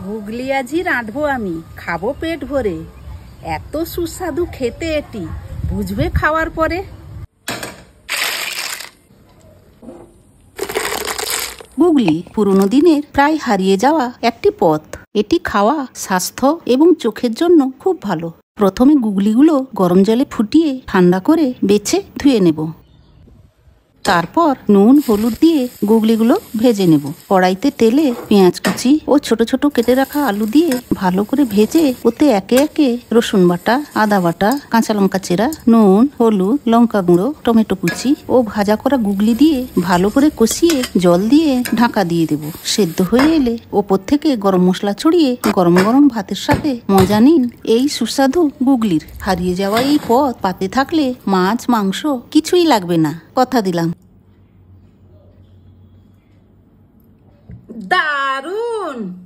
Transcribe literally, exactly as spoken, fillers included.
গুগলি আজই রাঁধবো আমি, খাবো পেট ভরে। এত সুস্বাদু খেতে এটি, বুঝবে খাওয়ার পরে। গুগলি পুরনো দিনের প্রায় হারিয়ে যাওয়া একটি পদ। এটি খাওয়া স্বাস্থ্য এবং চোখের জন্য খুব ভালো। প্রথমে গুগলিগুলো গরম জলে ফুটিয়ে ঠান্ডা করে বেছে ধুয়ে নেব। তারপর নুন হলুদ দিয়ে গুগলিগুলো ভেজে নেব। কড়াইতে তেলে পেঁয়াজ কুচি ও ছোট ছোট কেটে রাখা আলু দিয়ে ভালো করে ভেজে ওতে একে একে রসুন বাটা, আদা বাটা, কাঁচা লঙ্কা চেরা, নুন, হলুদ, লঙ্কা গুঁড়ো, টমেটো কুচি ও ভাজা করা গুগলি দিয়ে ভালো করে কষিয়ে জল দিয়ে ঢাকা দিয়ে দেব। সেদ্ধ হয়ে এলে ওপর থেকে গরম মশলা ছড়িয়ে গরম গরম ভাতের সাথে মজা নিন এই সুস্বাদু গুগলির। হারিয়ে যাওয়া এই পদ পাতে থাকলে মাছ মাংস কিছুই লাগবে না, কথা দিলাম। দারুণ।